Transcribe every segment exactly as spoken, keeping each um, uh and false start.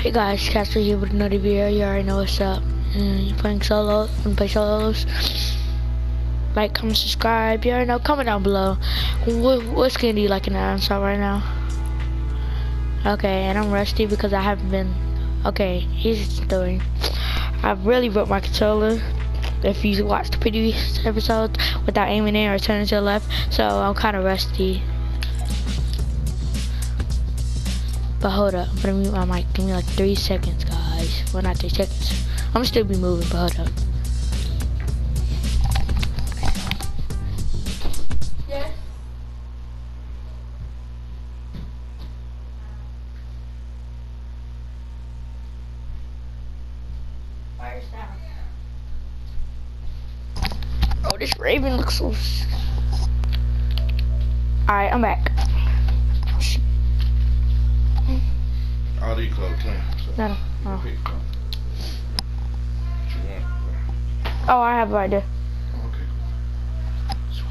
Hey guys, Casper here with another video. You already know what's up. Mm, you playing solo and play solos. Like, comment, subscribe. You already know. Comment down below. What, what skin do you like in the Unsub right now? Okay, and I'm rusty because I haven't been. Okay, here's the story. I really broke my controller. If you watched the previous episode without aiming in or turning to the left, so I'm kind of rusty. But hold up, I'm gonna mute my mic. Give me like three seconds, guys. Well, not three seconds. I'm gonna still be moving, but hold up. Yes. Fire sound. Oh, this Raven looks so. Alright, I'm back. All these clothes clean. So No, no. Oh. pick one. What you want? Oh, I have it right there. Oh, okay,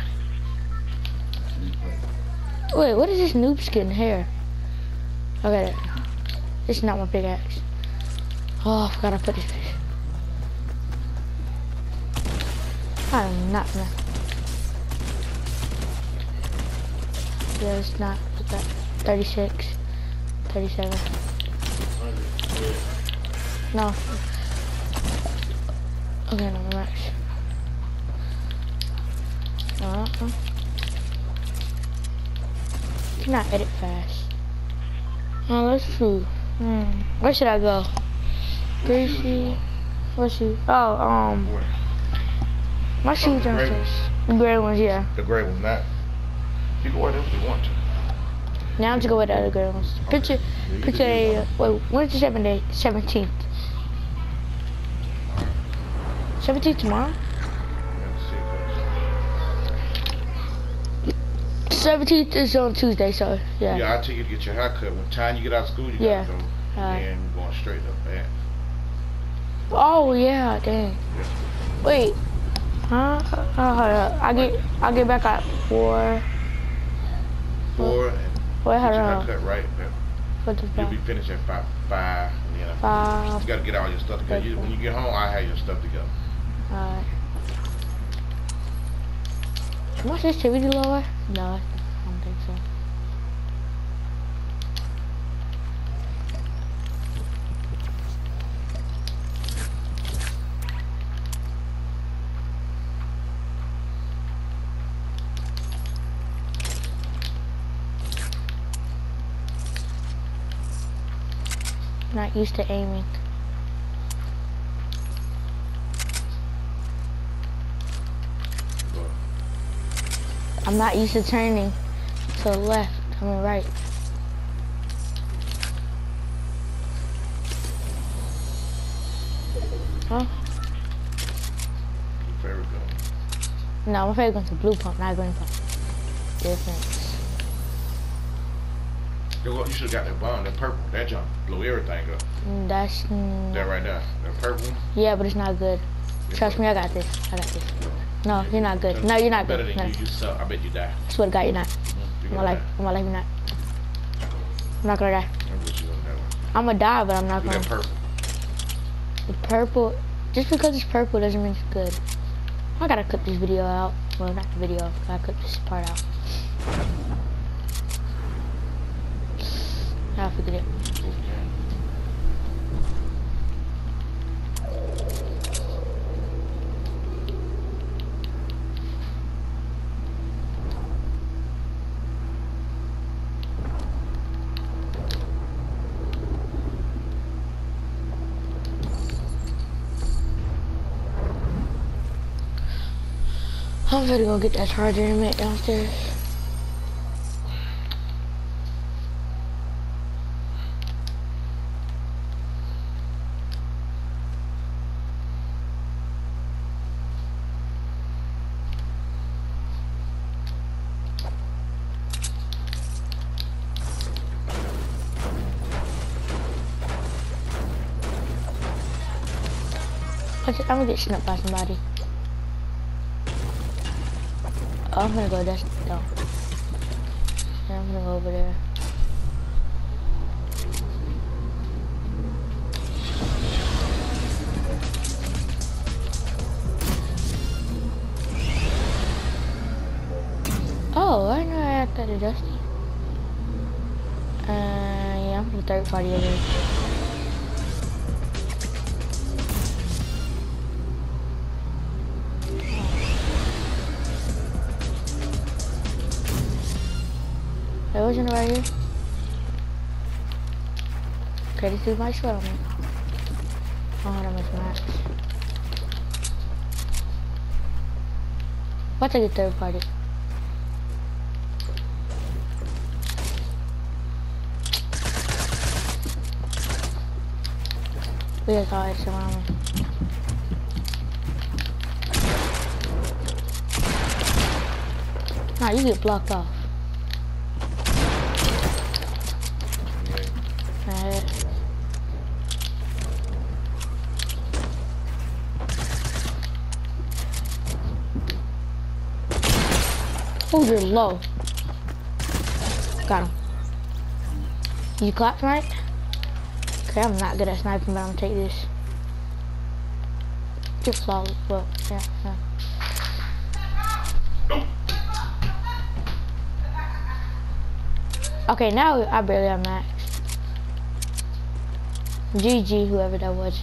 cool. Sweet. Wait, what is this noob skin here? Okay, this is not my pickaxe. Oh, I forgot I put this. I'm not gonna. Yeah, it's not. What's that? thirty-six, thirty-seven. No. Okay, no, max. No, uh-uh. You cannot edit fast. Oh, that's true. Hmm. Where should I go? Greasy. What shoe? Oh, um. Where? My shoes the gray downstairs. The gray ones, yeah. The gray one, not. You can wear them if you want to. Now I'm just go with the other gray ones. Picture, Okay. picture a. Uh, wait, when's the seventh day? Seventeenth. Seventeenth tomorrow. Seventeenth is on Tuesday, so yeah. Yeah, I'll take you to get your hair cut. When time you get out of school, you Yeah. gotta go. Uh, And we're going straight up back. Oh yeah, dang. Wait. Huh? Oh, hold up. I get I get back at four. Four and Wait, get hold your hair on. cut right. What the You'll be fuck? finished at five. Five. You know. Five. You gotta get all your stuff together. You, when you get home, I have your stuff together. Alright. Is my sensitivity lower? No, I don't think so. Not used to aiming. I'm not used to turning to the left, I mean right. Huh? Your favorite gun. No, my favorite gun's a blue pump, not green pump. Difference. You should have got that bomb, that purple. That jump blew everything up. Mm, That's mm, That right there. That purple one. yeah, but it's not good. Trust me, I got this. I got this. No, you're not good. No, you're not Better good. than No. you. You suck. I bet you die. I swear to God, you're not. You're I'm gonna like, die. I'm like, you're not. I'm not gonna die. I bet you gonna die. I'm gonna die, but I'm not Do gonna. that purple. The purple, just because it's purple doesn't mean it's good. I gotta clip this video out. Well, not the video. I gotta clip this part out. I forget it. I'm gonna go get that charger in a minute downstairs. I'm gonna get snubbed by somebody. Oh, I'm gonna go this. No. Yeah, I'm gonna go over there. that a Dusty? Uh, yeah, I'm from third party again. There wasn't right here. Okay, this dude might sweat on me. I don't know how much max. I'll take a third party. We just saw it around me. Nah, you get blocked off. Alright. Oh, you're low. Got him. You clap right? Okay, I'm not good at sniping, but I'm gonna take this. Just flawless, but yeah, yeah. Okay, now I barely have max. G G, whoever that was.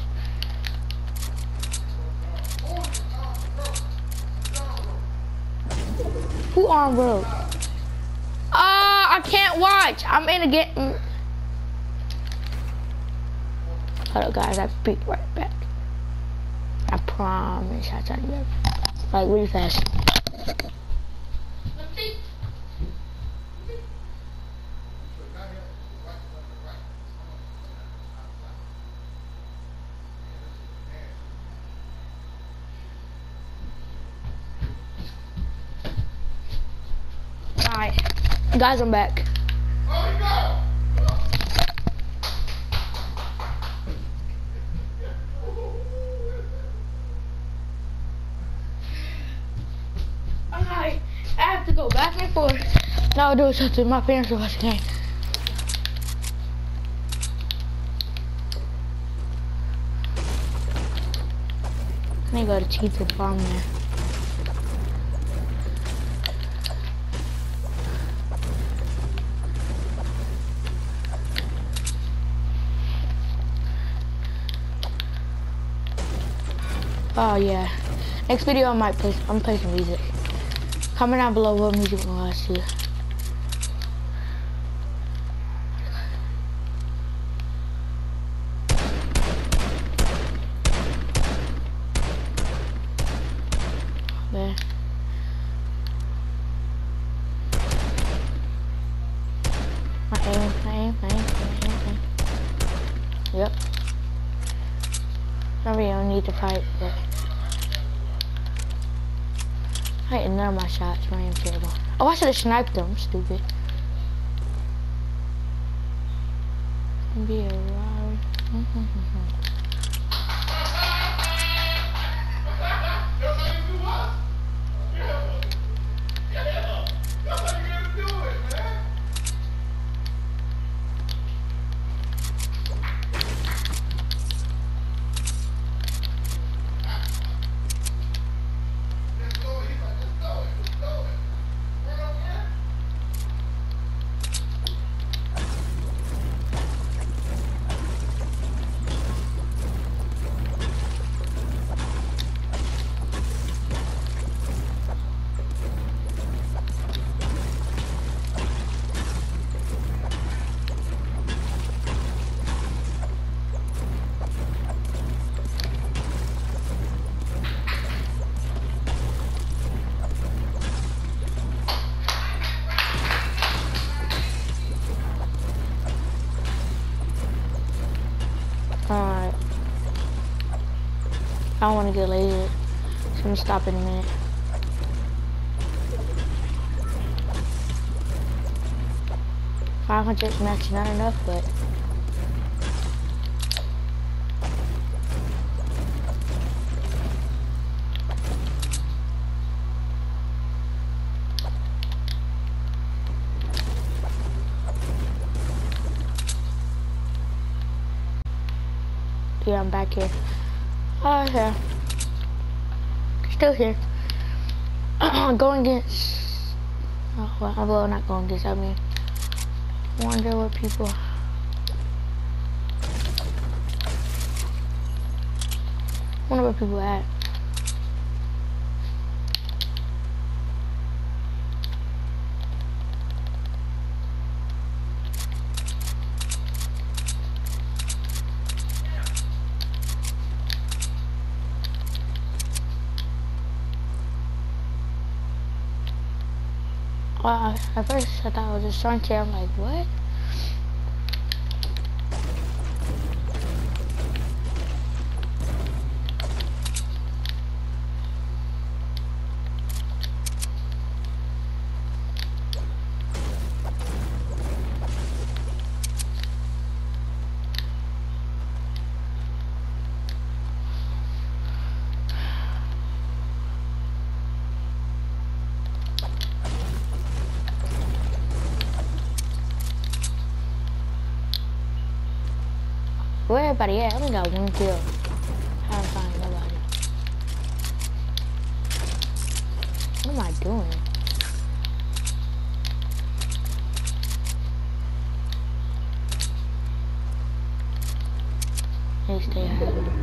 Who arm broke? Ah, uh, I can't watch. I'm in a game. Hold up, guys. I'll be right back. I promise. I'll tell you. Like, really fast. Alright. Guys, I'm back. Alright. I have to go back and forth. Now I'll do something. My parents are watching the game. I need to go to Cheetah the farm there. Oh yeah. Next video I might play. I'm playing some music. Comment down below what music you want to see. There. My aim, my aim, my aim, my aim, my aim. Yep. Maybe I don't need to fight, but I hit none of my shots. My aim's terrible. Oh, I should have sniped them. Stupid. Be a ride. Alright. I don't want to get lazy, so I'm gonna stop in a minute. five hundred max, not enough, but yeah, I'm back here. Oh, yeah. Still here. Going against Oh, well, I'm well, not going this. I mean, wonder what people. Wonder where people at. Well, at first I thought it was a Shark. I'm like, what? Where everybody at? I only got one kill. I don't find nobody. What am I doing? Hey, stay high.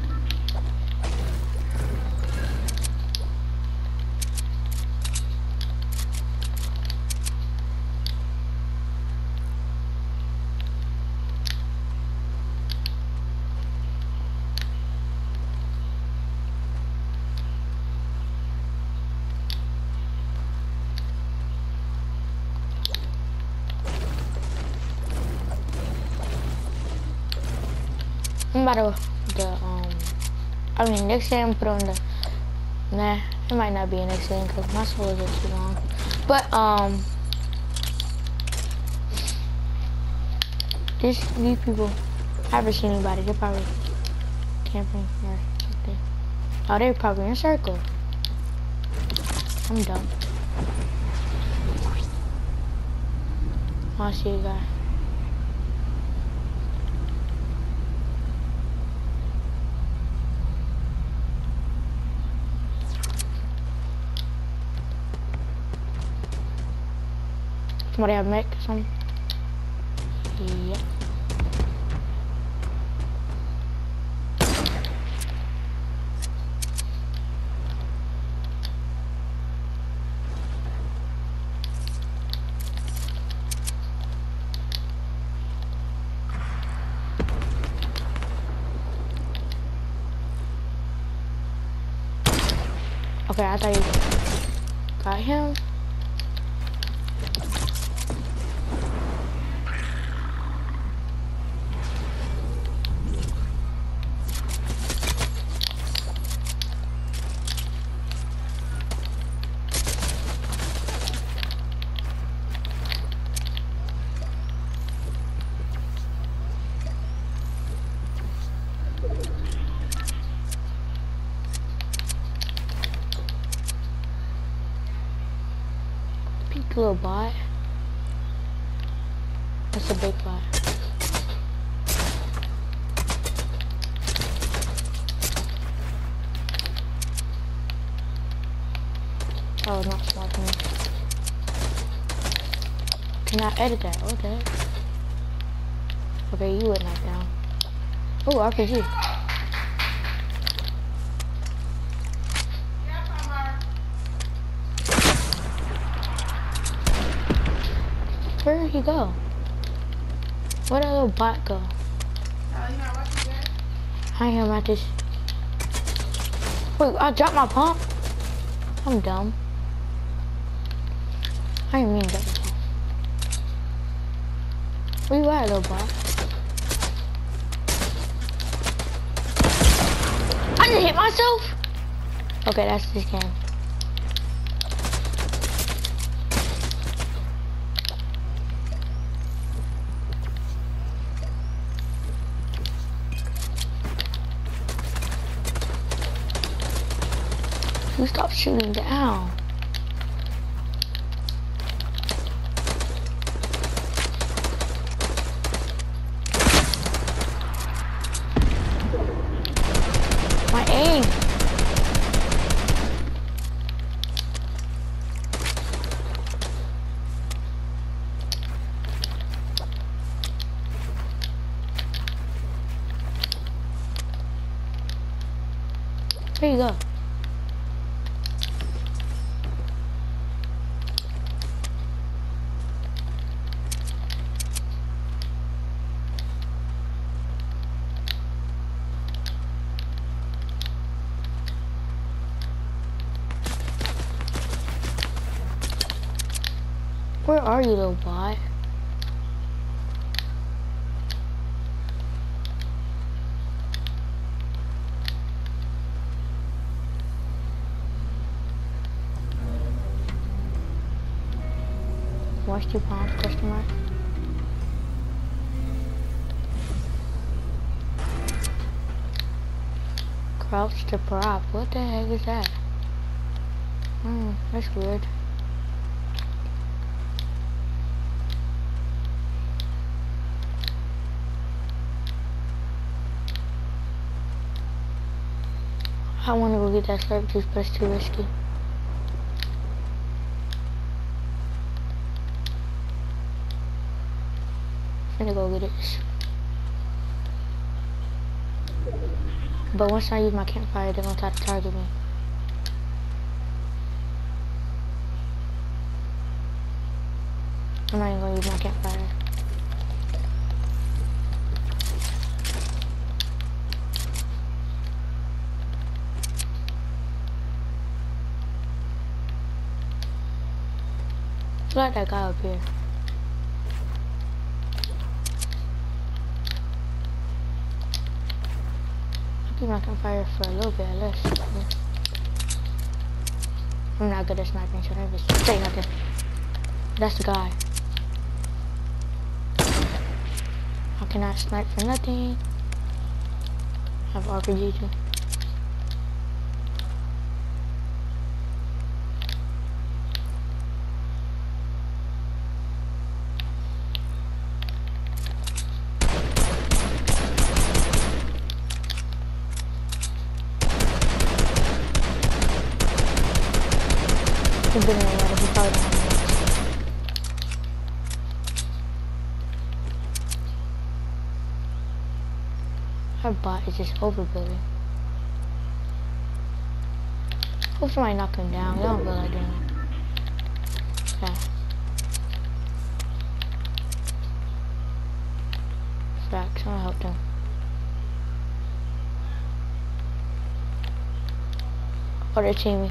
I'm about to, the, um, I mean, next day I'm put on the, nah, it might not be an next day because my solos are too long. But, um, this, these people, I haven't seen anybody. They're probably camping or something. Oh, they're probably in a circle. I'm dumb. Oh, I see a guy. Somebody have a mech or something? Yep. Okay, I thought you got him. Little bot. That's a big bot. Oh, not smart me. Can I edit that? What the heck? Okay, you went knocked down. Oh, R P G. Where did he go? Where did that little bot go? Oh, you not watching that? I am at this. Wait, I dropped my pump? I'm dumb. I didn't mean to drop my pump. Where you at, little bot? I just hit myself? Okay, that's this game. You stop shooting down. My aim. Here you go. Where are you, little bot? Watch two pounds, question mark. Crouch to prop. What the heck is that? Hmm, that's weird. I want to go get that slurp juice, but it's too risky. I'm gonna go get it. But once I use my campfire, they're gonna try to target me. I'm not even gonna use my campfire. I like that guy up here. I think I can fire for a little bit at least. Yeah. I'm not good at sniping, so I never say nothing. That's the guy. I cannot snipe for nothing. I have R P G too. He's been in there, he's probably behind me. Our bot is just overbuilding. Hope somebody knock him down. They don't feel like doing it. Yeah. Facts, I'm gonna help them. Oh, they're teaming.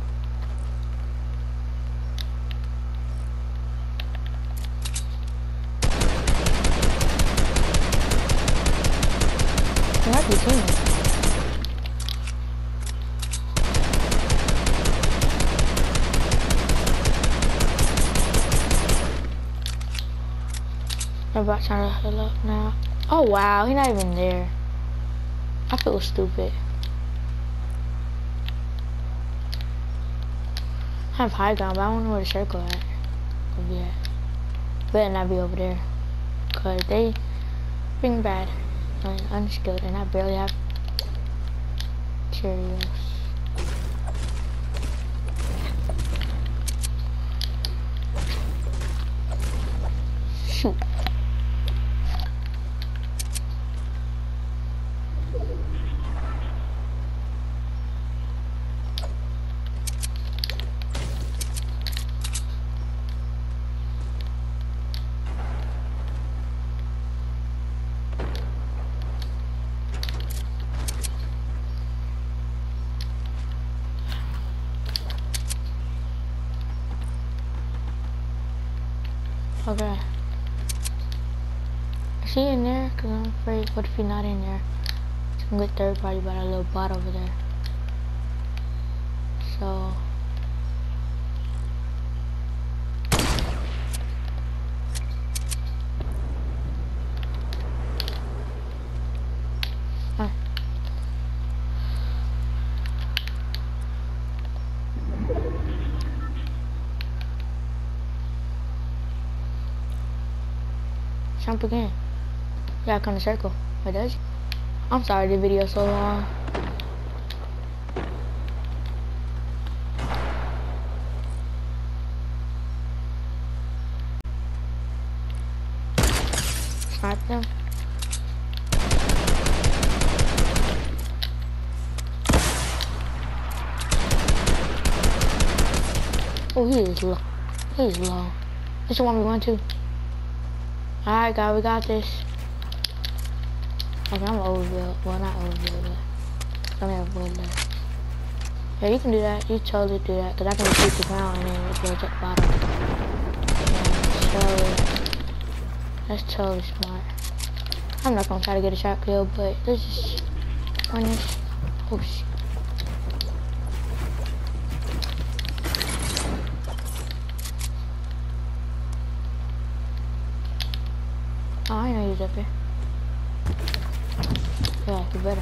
They might be teaming. I'm about trying to heal up now. Oh wow, he's not even there. I feel stupid. I have high ground, but I don't know where the circle at. Could be at. Better not be over there. Cause they being bad and unskilled, and I barely have Cheerios. Shoot. Okay. Is he in there? Cause I'm afraid, what if he's not in there? It's gonna get third party by that little bot over there. So. Huh. Jump again. Yeah, come to circle. Wait, does? I'm sorry the video's so long. Snipe them. Oh, he is low. He is low. This is the one we went to. Alright, guys, we got this. Okay, I'm overbuilt. Well, not overbuilt, but I'm overbuilt left. Yeah, you can do that. You totally do that. Because I can shoot the ground and then it goes at the bottom. Yeah, so, that's totally smart. I'm not going to try to get a shot kill, but let's just run this. Oh, shit. Oh, I know he's up here. Yeah, you better.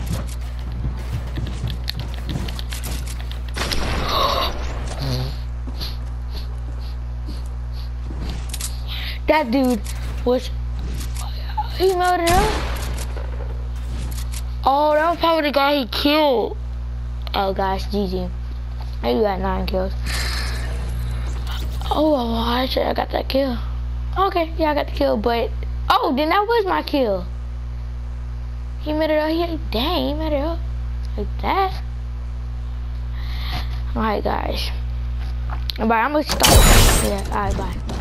That dude was... He melted up? Oh, that was probably the guy he killed. Oh, gosh, G G. Maybe you got nine kills. Oh, well, I should have got that kill. Okay, yeah, I got the kill, but... Oh, then that was my kill. He made it up. He, dang, he made it up. Like that. Alright, guys. Bye, I'm gonna stop. Yeah, alright, bye.